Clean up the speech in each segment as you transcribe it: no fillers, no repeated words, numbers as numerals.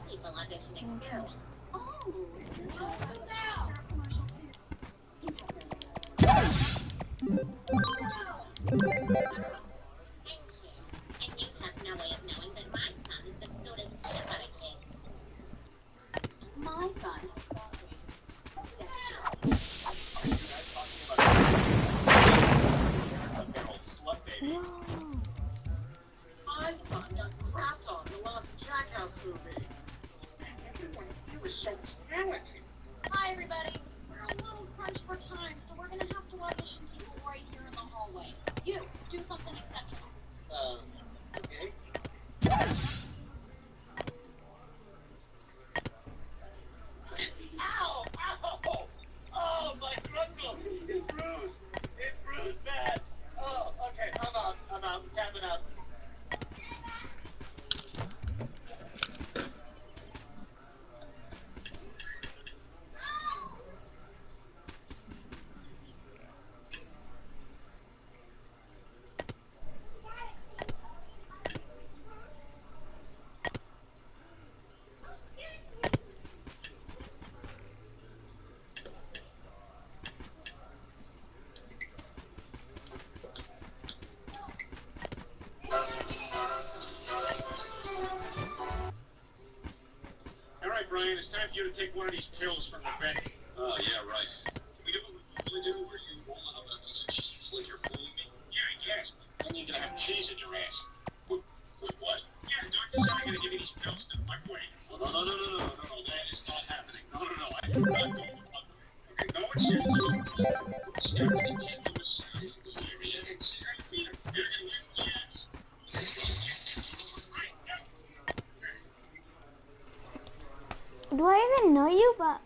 Brian, it's time for you to take one of these pills from the vet. Oh, yeah, right. Can we do what we usually do, where you roll it up in a piece of cheese like you're fooling me? Yeah, yes. Then you're gonna have cheese in your ass. With what? Yeah, the doctor said I'm gonna give you these pills to microwave. Oh, no, that is not happening. No, I am not going to microwave. Okay, go and sit down. Step in the continuous area and see how you feel. You're gonna win the ass. Do I even know you, but...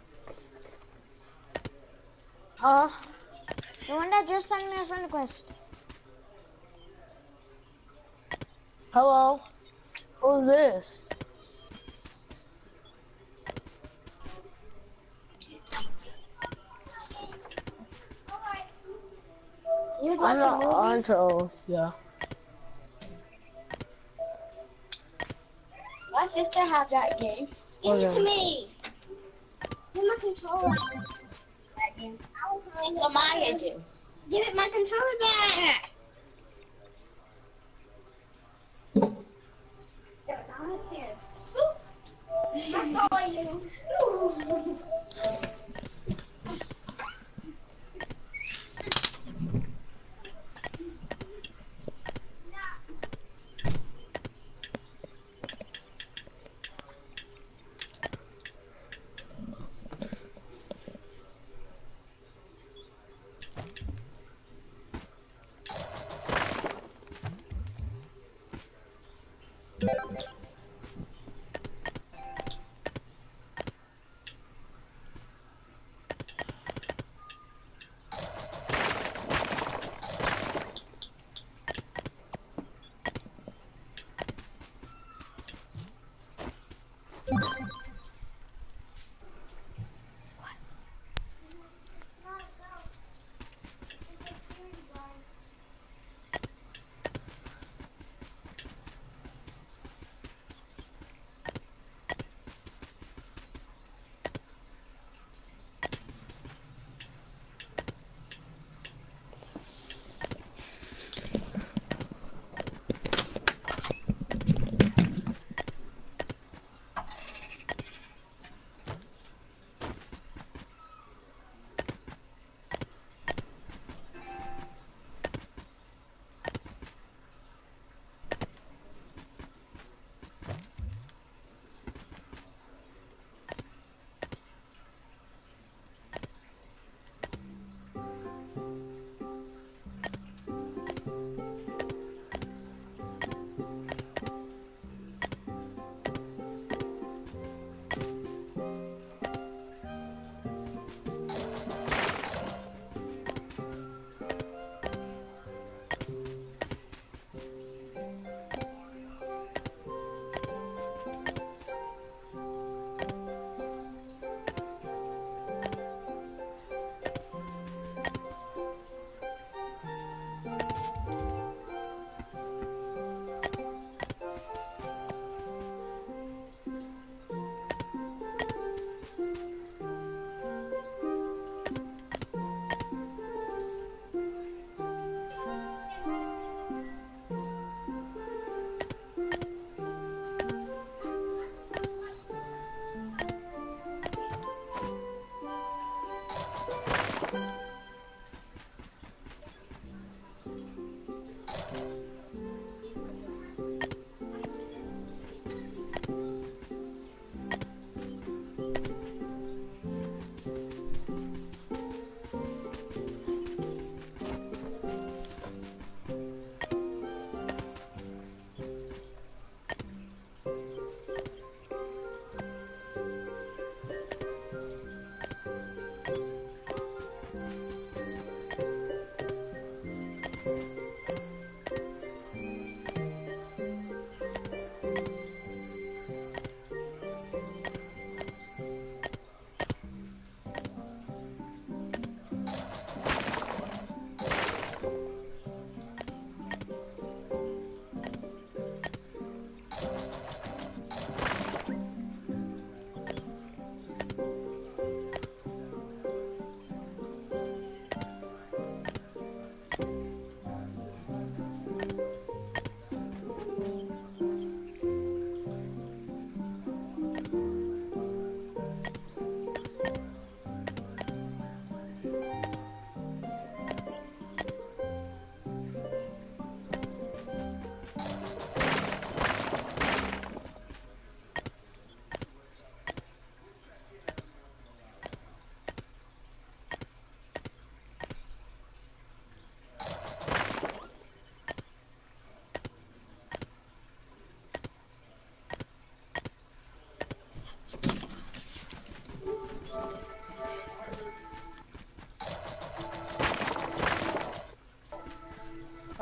Huh? The one that just sent me a friend request. Hello? Who's this? You I'm not on to, yeah. My sister have that game. Give it to me. Give my controller. What my engine? Give it my controller back. I saw you.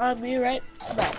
I'll be right back.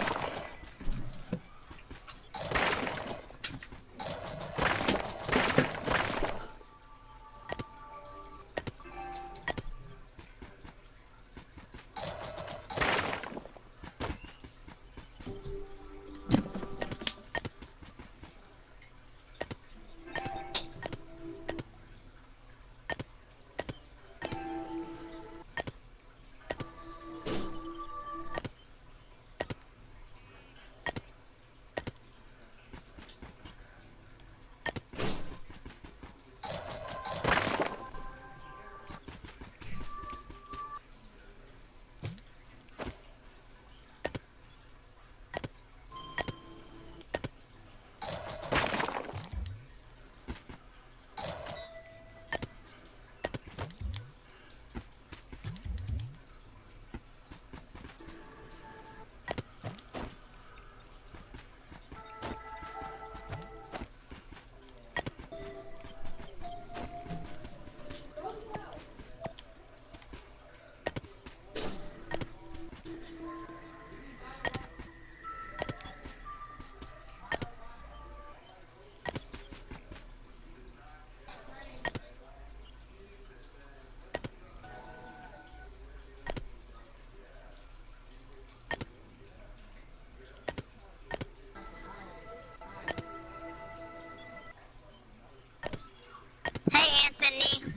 Hey, Anthony.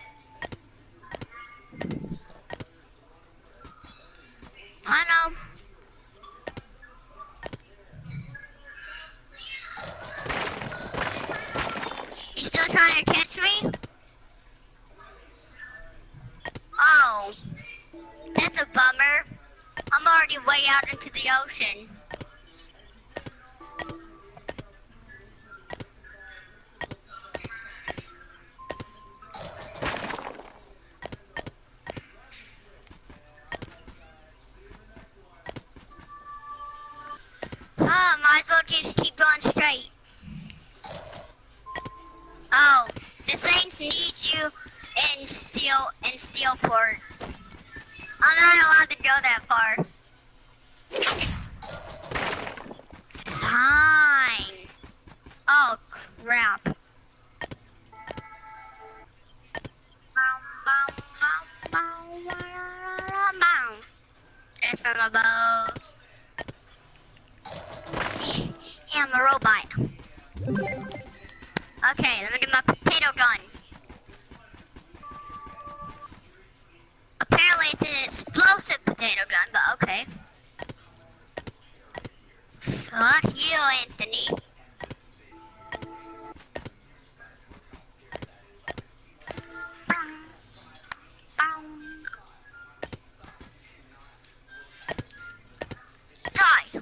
I know. You still trying to catch me? Oh, that's a bummer. I'm already way out into the ocean. Oh, might as well just keep going straight. Oh, the Saints need you in Steelport. I'm not allowed to go that far. Fine. Oh crap. That's from above. Yeah, I'm a robot. Okay, let me do my potato gun. Apparently it's an explosive potato gun, but okay. Fuck you, Anthony. Die.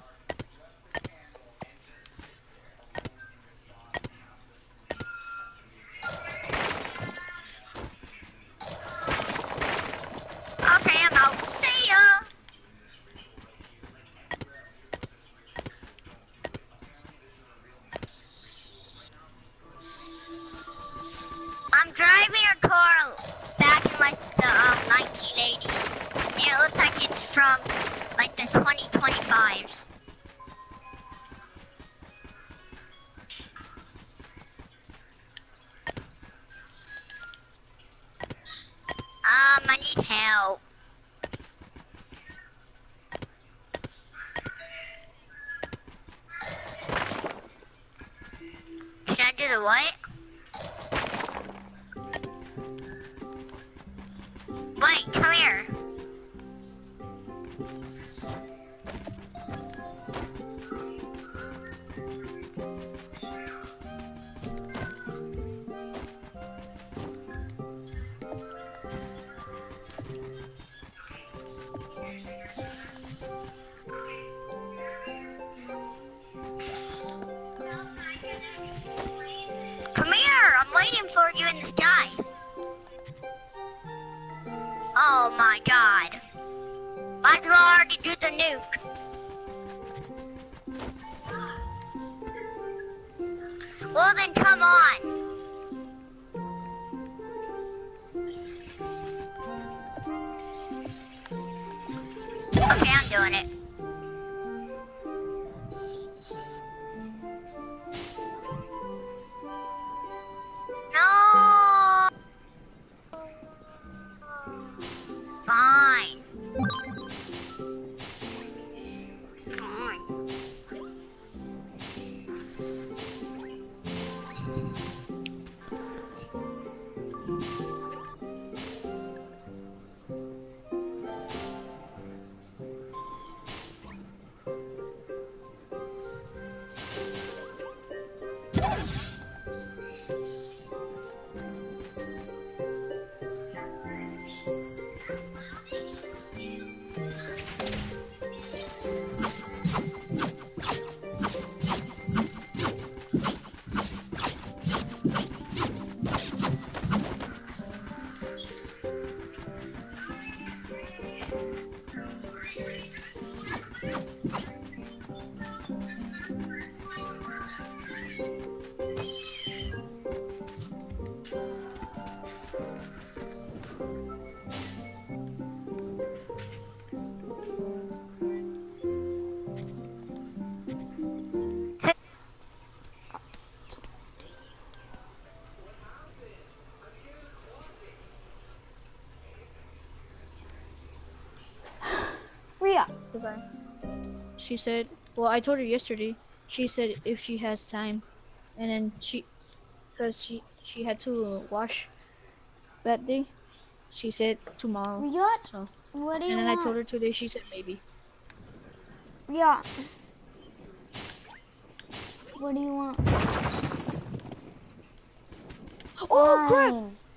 Okay, I'm out. See ya. I'm driving a car back in like the 1980s. And it looks like it's from like the 2025s. I need help. Should I do the what? Wait, come here. Come here, I'm waiting for you in the sky. Oh my god. Might as well already do the nuke. Well then come on. Okay, I'm doing Ria. Goodbye. She said, well, I told her yesterday. She said if she has time, and then because she had to wash that day. She said tomorrow. Ria, So, what do you and then want? I told her today. She said maybe. Ria. What do you want? Oh crap! Fine.